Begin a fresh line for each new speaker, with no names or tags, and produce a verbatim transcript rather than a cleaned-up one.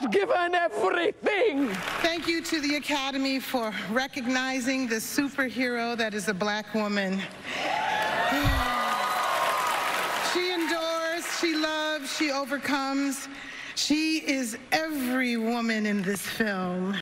given everything.
Thank you to the Academy for recognizing the superhero that is a black woman. She endures, she loves, she overcomes. She is every woman in this film.